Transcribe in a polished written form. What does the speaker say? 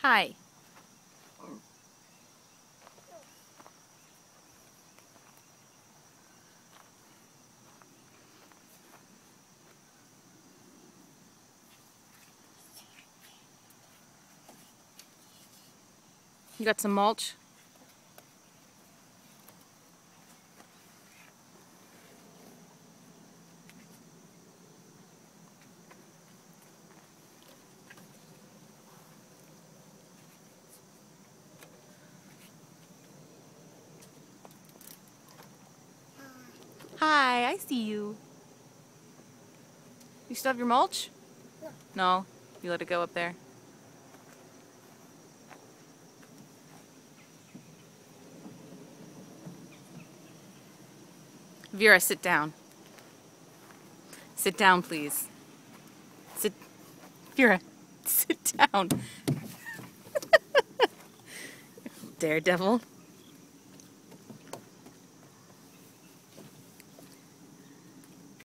Hi. You got some mulch? Hi, I see you. You still have your mulch? No. No? You let it go up there? Vera, sit down. Sit down, please. Sit. Vera, sit down. Daredevil.